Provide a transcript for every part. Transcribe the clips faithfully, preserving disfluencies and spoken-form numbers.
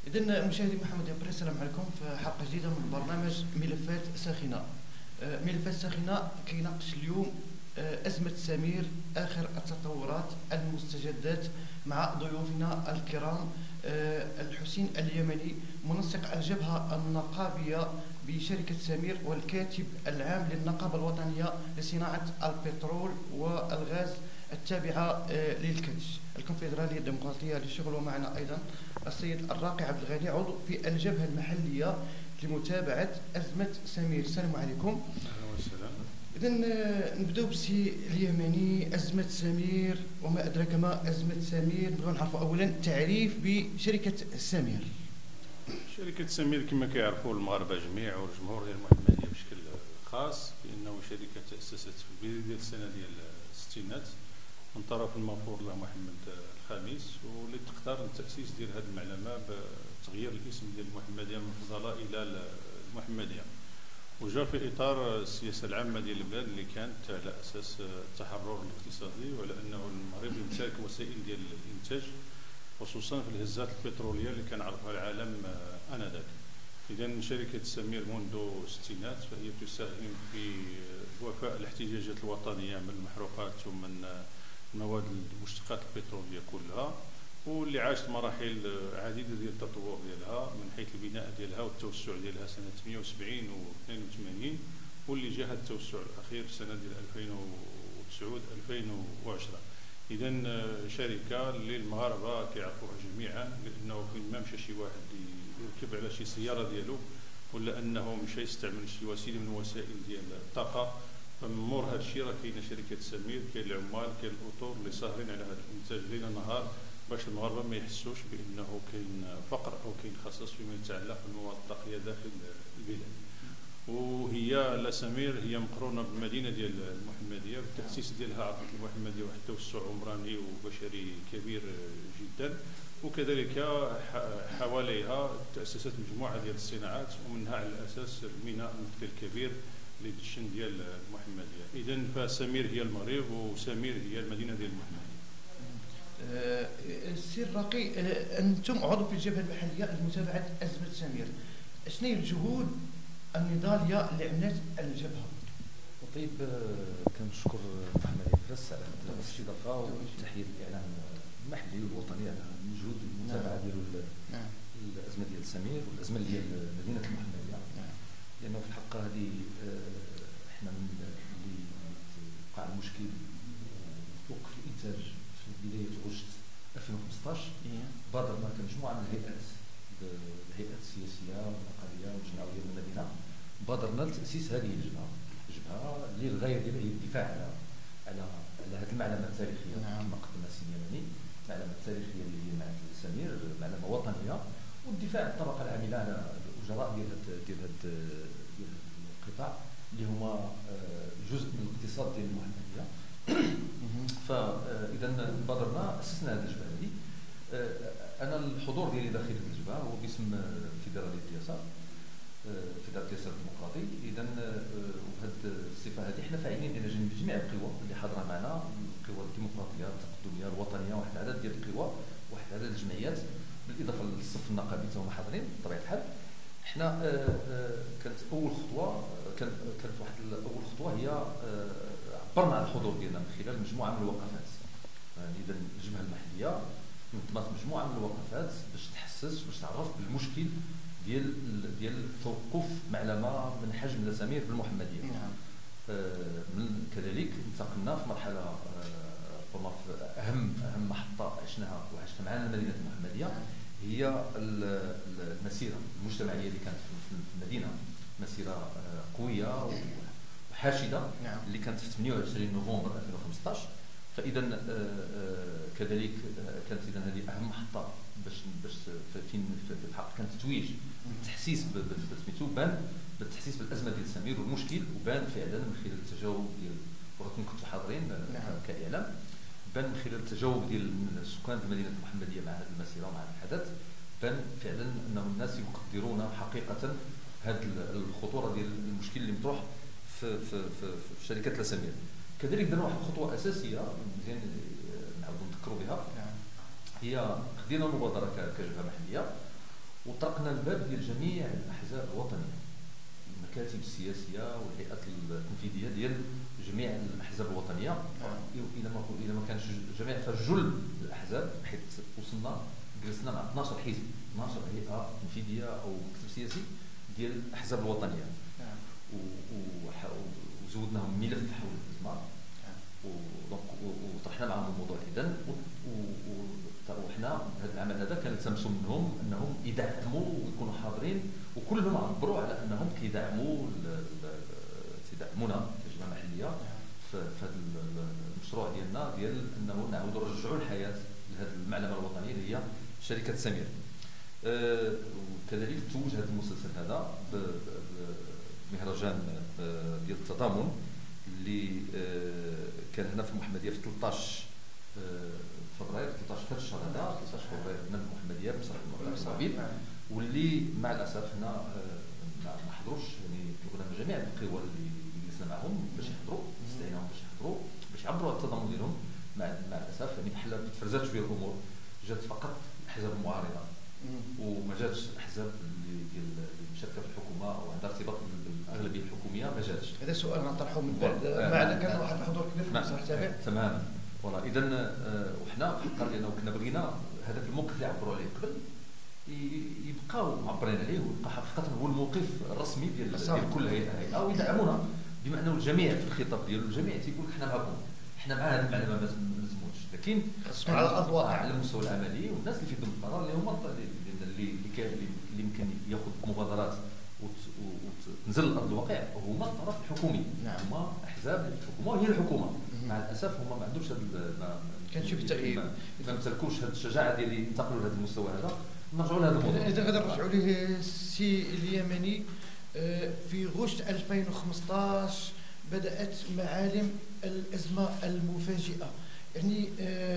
إذن مشاهدي محمد بريس، السلام عليكم في حلقة جديدة من برنامج ملفات ساخنة. ملفات ساخنة كيناقش اليوم أزمة سمير، آخر التطورات، المستجدات، مع ضيوفنا الكرام الحسين اليمني، منسق الجبهة النقابية بشركة سمير والكاتب العام للنقابة الوطنية لصناعة البترول والغاز التابعة للكدش الكونفدرالية الديمقراطية للشغل. ومعنا أيضا السيد الراقي عبد الغني، عضو في الجبهة المحلية لمتابعة أزمة سمير. السلام عليكم. أهلا وسهلا. إذن نبداو بالسي اليمني، أزمة سمير وما أدراك ما أزمة سمير. نبغيو نعرفوا أولا تعريف بشركة سمير. شركة سمير كما كيعرفوا المغاربة جميع والجمهور ديال المحمدية بشكل خاص، بأنه شركة تأسست في البداية ديال السنة ديال الستينات من طرف المغفور له محمد الخامس، واللي تختار التأسيس ديال هذه المعلمة بتغيير الاسم ديال المحمدية من الفضلاء إلى المحمدية، وجاء في إطار السياسة العامة ديال البلاد اللي كانت على أساس التحرر الاقتصادي، وعلى أنه المغرب يمتلك وسائل ديال الإنتاج خصوصا في الهزات البترولية اللي كان عرفها العالم آنذاك. إذن شركة سمير منذ الستينات فهي تساهم في وفاء الاحتياجات الوطنية من المحروقات ومن المواد المشتقات البترولية كلها، واللي عاشت مراحل عديدة ديال التطور ديالها من حيث البناء ديالها والتوسع ديالها سنة ثمانية وسبعين و اثنين وثمانين، واللي جاء هذا التوسع الأخير في سنة ديال ألفين وتسعة ألفين وعشرة. إذن شركة اللي المغاربة كيعرفوها جميعا، لأنه فين ما مشى شي واحد يركب على شي سيارة ديالو ولا أنه مشى يستعمل شي وسيلة من وسائل ديال الطاقة، فمور هذا الشيء راه كاينه شركة سمير، كاين العمال، كاين الأطر اللي ساهرين على هذا الإنتاج ليل نهار باش المغاربة ما يحسوش بأنه كاين فقر أو كاين خصاص فيما يتعلق بالمواد الطاقية داخل البلاد. وهي لا سمير هي مقرونه بالمدينه ديال المحمديه، والتاسيس ديالها عطت المحمديه واحد التوسع عمراني وبشري كبير جدا، وكذلك حواليها تاسست مجموعه ديال الصناعات، ومنها على اساس الميناء النفطي الكبير اللي دشن ديال المحمديه. اذا فسمير هي المغرب وسمير هي المدينه ديال المحمديه. السي الراقي، انتم عضو في الجبهه المحليه لمتابعه ازمه سمير، شنو هي الجهود النضاليه اللي عملت الجبهه؟ طيب، كنشكر محمد بريس على هذه الاستضافه وتحيه الاعلام المحلي والوطني على المجهود والمتابعه ديالو الازمه ديال سمير والازمه ديال مدينه المحمديه. لانه في الحق هذه احنا من اللي وقع المشكل وتوقف الانتاج في بدايه غشت ألفين وخمسطاش بادرنا كمجموعه من الهيئات الهيئات السياسيه والنقابيه والجمعويه من المدينه، بادرنا لتاسيس هذه الجبهه، الجبهه اللي الغايه ديالها هي الدفاع على على على هذه المعلمه التاريخيه. نعم. كما قدمها السي اليمني، المعلمه التاريخيه اللي هي معلمه سمير، معلمه وطنيه، والدفاع عن الطبقه العامله على الاجراء ديال هذا ديال هذا ديال القطاع اللي هما جزء من الاقتصاد ديال المحمديه. فاذا بادرنا اسسنا هذه الجبهه هذه. انا الحضور ديالي داخل هذه الجبهه هو باسم فيدراليه اليسار، فيدراليه اليسار الديمقراطي. اذا وبهذه الصفه هذه حنا فاعلين الى جانب جميع القوى اللي حاضره معنا، القوى الديمقراطيه التقدميه الوطنيه، واحد العدد ديال القوى، واحد العدد الجمعيات، بالاضافه للصف النقابي تا هما حاضرين بطبيعه الحال. حنا كانت اول خطوه كانت كانت واحد اول خطوه هي عبرنا على الحضور ديالنا من خلال مجموعه من الوقفات. يعني اذا الجبهه المحليه نظمت مجموعه من الوقفات باش تحسس باش تعرف بالمشكل ديال ديال توقف معلمه من حجم سمير بالمحمديه. نعم. آه من كذلك انتقلنا في مرحله آه قمنا في اهم اهم محطه عشناها وعشنا معنا المدينه المحمديه، هي المسيره المجتمعيه اللي كانت في المدينه، مسيره آه قويه وحاشده. نعم. اللي كانت في ثمانية وعشرين نوفمبر ألفين وخمسطاش. فاذا كذلك كانت اذا هذه اهم محطه باش باش فين في الحق كان تتويج بالتحسيس بسميتو بان بالتحسيس بالازمه ديال سمير والمشكل، وبان فعلا من خلال التجاوب ديال وركم كنتوا حاضرين. نعم. كاعلام بان من خلال التجاوب ديال السكان المدينه المحمديه مع هذه المسيره ومع هذا الحدث، بان فعلا ان الناس يقدرون حقيقه هذه الخطوره ديال المشكل اللي مطروح في في في, في شركه لا سمير. كذلك درنا واحد الخطوه اساسيه مزيان نعاودوا نذكروا بها، هي خدينا مبادره كجبهه محليه وطرقنا الباب ديال جميع الاحزاب الوطنيه، المكاتب السياسيه والهيئات التنفيذيه ديال جميع الاحزاب الوطنيه، الى ما الى ما كانش جميع فجل الاحزاب، حيت وصلنا جلسنا مع اثناش حزب، اثناش هيئه تنفيذيه او مكتب سياسي ديال الاحزاب الوطنيه، وزودناهم ملف حول الازمه، وطرحنا معهم الموضوع اذا، وحنا هذا العمل هذا كنلتمسوا منهم انهم يدعموا ويكونوا حاضرين، وكلهم عبروا على انهم كيدعموا تيدعمونا كجماعه محليه في هذا المشروع ديالنا ديال انه نعاودوا نرجعوا الحياه لهذه المعلمه الوطنيه اللي هي شركه سمير. أه وكذلك توج هذا المسلسل هذا بمهرجان ديال التضامن اللي أه كان هنا في المحمديه في ثلاثطاش فبراير، ثلاثطاش في هذا الشهر هذا، ثلاثطاش فبراير هنا في المحمديه بمسرح المغرب، واللي مع الاسف هنا ما حضروش، يعني طلبنا من جميع القوى اللي جلسنا معهم باش يحضروا، استدعيناهم باش يحضروا باش يعبروا على التضامن ديالهم. مع مع الاسف يعني بحال تفرزات شويه الامور، جات فقط الاحزاب المعارضه وما جاتش الاحزاب اللي ديال اللي مشاركه في الحكومه او عندها ارتباط بالاغلبيه الحكوميه، ما جاتش. هذا سؤال نطرحه من بعد، مع كان واحد الحضور كبير في المسرح تابع. تماما فوالا. اذا وحنا حقا لانه كنا بغينا هذاك الموقف اللي عبروا عليه قبل يبقاو معبرين عليه، ويبقى حقيقه هو الموقف الرسمي ديال ديال كل هيئه، ويدعمونا بما انه الجميع في الخطاب ديالو الجميع تيقول حنا معكم، حنا مع هذه المعلمه ما نلزموش، لكن على الارض واقع على المستوى العملي، والناس اللي في ذم القرار اللي هما اللي اللي اللي يمكن ياخذ مبادرات وتنزل الارض الواقع هما الطرف الحكومي. نعم. هما احزاب الحكومه وهي الحكومه. مع الاسف هما ما عندوش هذا، كان شي تغيير، ما امتلكوش هذه الشجاعه ديال ينتقلوا لهذا المستوى هذا. نرجعوا لهذا الموضوع. اذا غادي نرجعوا ليه السي اليمني، في غشت ألفين وخمسطاش بدات معالم الازمه المفاجئه، يعني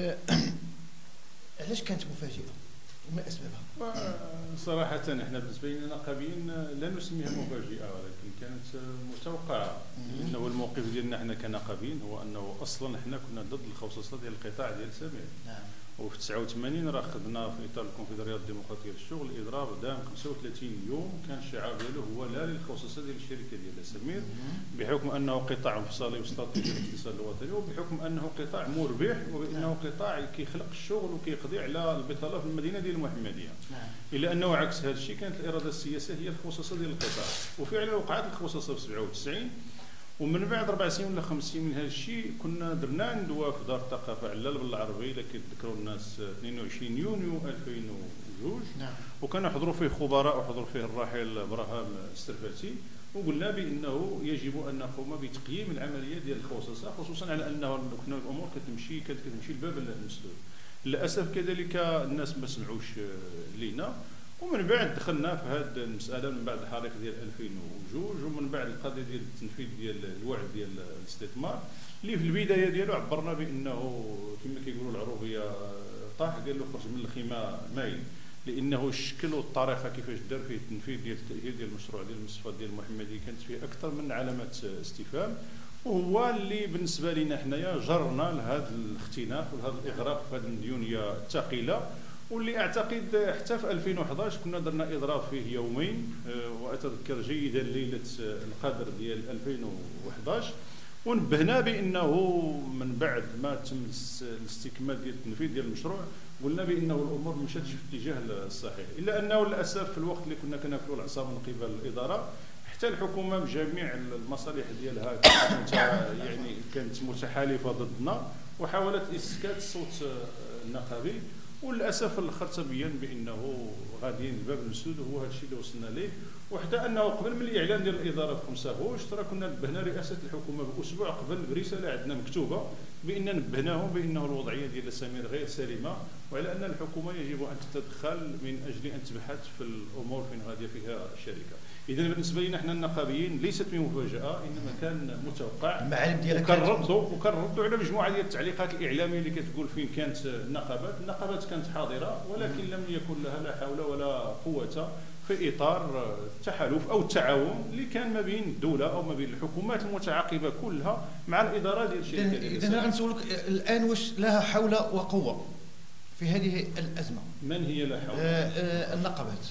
علاش كانت مفاجئه وما اسبابها؟ صراحه احنا بالنسبه لنا نقابيين لا نسميها مفاجئه، ولكن كانت متوقعه، لانه الموقف ديالنا احنا كنقابيين هو انه اصلا احنا كنا ضد الخصوصيه ديال القطاع ديال سمير. نعم. وفي تسعة وثمانين راه خدنا في اطار الكونفدراليه الديمقراطيه للشغل اضراب دام خمسة وثلاثين يوم، كان الشعار ديالو هو لا للخصوصيه ديال الشركه ديال سمير، بحكم انه قطاع انفصالي واستراتيجي للاقتصاد الوطني، وبحكم انه قطاع مربح، وبانه قطاع كيخلق الشغل وكيقضي على البطاله في المدينه ديال المحمديه. نعم. الا انه عكس هذا الشيء، كانت الاراده السياسيه هي الخصوصيه ديال القطاع، وفعلا وقعت الخصوصيه في سبعة وتسعين، ومن بعد أربع سنين ولا خمس سنين من هذا الشيء كنا درنا ندوه في دار الثقافه علال بالعربي، الا كيتذكروا الناس اثنين وعشرين يونيو ألفين واثنين. نعم. وكانوا يحضروا فيه خبراء وحضر فيه الراحل ابراهام السرفاتي، وقلنا بانه يجب ان نقوم بتقييم العمليه ديال الخصوصيه، خصوصا على انه كنا الامور كتمشي كانت كتمشي الباب المسدود. للاسف كذلك الناس ما سمعوش لينا، ومن بعد دخلنا في هذه المساله من بعد الحريق ديال ألفين واثنين، ومن بعد القضيه ديال التنفيذ ديال الوعد ديال الاستثمار اللي في البدايه ديالو عبرنا بانه كما كيقولوا العروبيه طاح، قال له خرج من الخيمه مايل، لانه الشكل والطريقه كيفاش دار فيه التنفيذ ديال التاهيل ديال المشروع ديال المصفى ديال المحمديه كانت فيه اكثر من علامات استفهام، وهو اللي بالنسبه لنا حنايا جرنا لهذا الاختناق ولهذا الاغراق في هذه المديونيه الثقيله، واللي اعتقد حتى في ألفين وأحد عشر كنا درنا اضراب فيه يومين، واتذكر جيدا ليله القدر ديال ألفين وأحد عشر، ونبهنا بانه من بعد ما تم الاستكمال ديال التنفيذ ديال المشروع قلنا بانه الامور ما مشاتش في الاتجاه الصحيح، الا انه للاسف في الوقت اللي كنا كناكلوا العصا من قبل الاداره، حتى الحكومه بجميع المصالح ديالها كانت يعني كانت متحالفه ضدنا، وحاولت اسكات الصوت النقابي، وللاسف في الاخر تبين بانه غاديين الباب المسدود، وهو هذا الشيء اللي وصلنا ليه، وحتى انه قبل من الاعلان ديال الاداره في خمسة غشت راه كنا نبهنا رئاسه الحكومه باسبوع قبل برساله عندنا مكتوبه بان نبهناهم بانه الوضعيه ديال سمير غير سليمه، وعلى ان الحكومه يجب ان تتدخل من اجل ان تبحث في الامور فين غاديه فيها الشركه. اذا بالنسبه لنا احنا النقابيين ليست بمفاجاه، انما كان متوقع، المعالم ديالها وكنردوا وكنردوا على مجموعه ديال التعليقات الاعلاميه اللي كتقول فين كانت النقابات، النقابات كانت حاضره ولكن لم يكن لها لا حول ولا قوه في اطار التحالف او التعاون اللي كان ما بين الدوله او ما بين الحكومات المتعاقبه كلها مع الاداره ديال الشركه. اذا انا غنسولك الان واش لها حول وقوه في هذه الازمه؟ من هي لا حول؟ آه آه النقابات.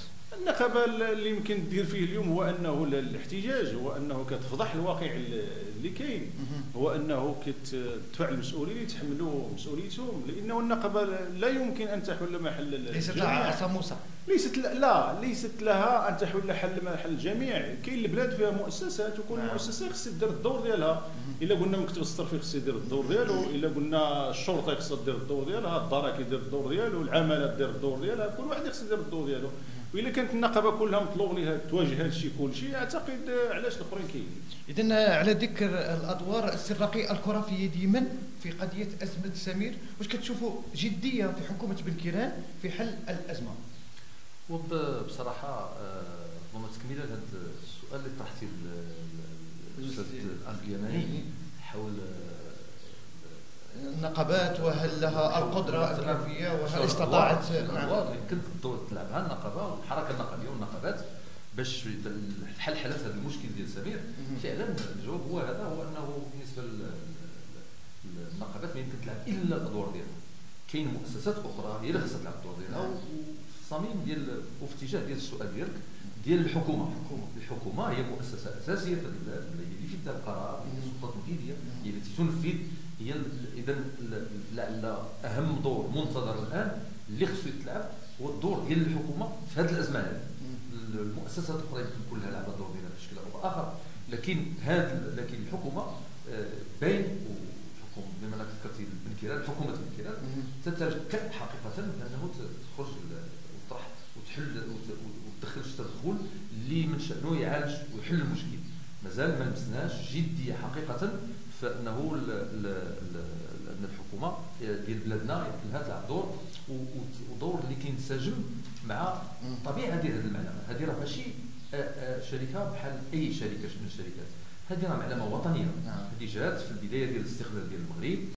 النقابه اللي يمكن دير فيه اليوم هو انه الاحتجاج، هو انه كتفضح الواقع اللي كاين، هو انه كتدفع المسؤولين اللي يتحملوا مسؤوليتهم، لانه النقابه لا يمكن ان تحل محل ليست لها عصا موسى. ليست لا ليست لها ان تحل حل محل الجميع. كاين البلاد فيها مؤسسات، وكل نعم. مؤسسه خصها دير الدور ديالها. الا قلنا مكتب الصرفي خصو يدير الدور ديالو، الا قلنا الشرطه خصها دير الدور ديالها، الضراك يدير الدور ديالو، العماله دير الدور ديالها، كل واحد خصو يدير الدور ديالو. والا كانت النقابه كلها مطلوب لها تواجه هذا الشيء كلشي، اعتقد علاش الاخرين كاينين. اذا على ذكر الادوار، السي الرقي الكرافيه ديما في قضيه ازمه سمير، واش كتشوفوا جديه في حكومه بن كيران في حل الازمه؟ وبصراحه ربما تكمله لهذا السؤال اللي طرحتي الاستاذ اليماني حول النقابات، وهل لها القدره الكافيه، وهل استطاعت الادوار اللي يمكن الدور تلعبها النقابه والحركه النقابيه والنقابات باش حل حالات هذا المشكل ديال سمير؟ فعلا الجواب هو هذا، هو انه بالنسبه للنقابات ما يمكن تلعب الا الادوار ديالها. كاين مؤسسات اخرى هي اللي خصها تلعب الدور ديالها، وفي الصميم ديال وفي اتجاه ديال السؤال ديالك ديال الحكومه. الحكومه هي مؤسسه اساسيه في البلاد، هي اللي في القرار، هي السلطه التنفيذيه، هي التي تنفذ، هي اذا لعل اهم دور منتظر الان اللي خصو يتلعب هو الدور ديال الحكومه في هذه الازمه هذه. المؤسسات الاخرى يمكن كلها لعبت الدور ديالها بشكل او باخر، لكن هذا لكن الحكومه باين، وحكومه بما انك ذكرتي بن كيران، حكومه بن كيران تتكفل حقيقه بانه تخرج وتطرح وتحل وتدخل التدخل اللي من شانه يعالج ويحل المشكل. مازال ما لمسناش جديه حقيقه فانه ان الحكومه ديال بلادنا يمكن لها تلعب دور، ودور اللي كينسجم مع الطبيعه ديال هذه المعلمه. هذه راه ماشي شركه بحال اي شركه من الشركات، هذه راه معلمه وطنيه. هذه جات في البدايه ديال الاستقلال ديال المغرب،